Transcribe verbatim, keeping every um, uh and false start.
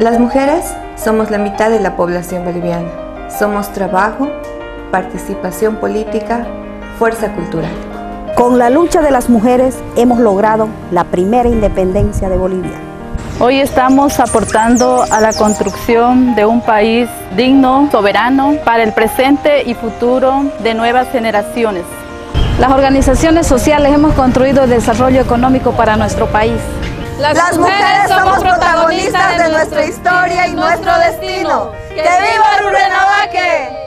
Las mujeres somos la mitad de la población boliviana. Somos trabajo, participación política, fuerza cultural. Con la lucha de las mujeres hemos logrado la primera independencia de Bolivia. Hoy estamos aportando a la construcción de un país digno, soberano, para el presente y futuro de nuevas generaciones. Las organizaciones sociales hemos construido el desarrollo económico para nuestro país. Las, Las mujeres somos protagonistas de nuestra historia y nuestro destino. ¡Que viva Rurrenabaque!